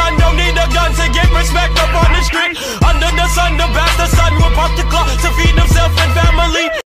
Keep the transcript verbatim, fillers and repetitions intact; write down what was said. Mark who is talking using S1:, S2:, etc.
S1: man don't need a gun to get respect up on the street. Under the sun, the bastard son will pop the clock to feed himself and family.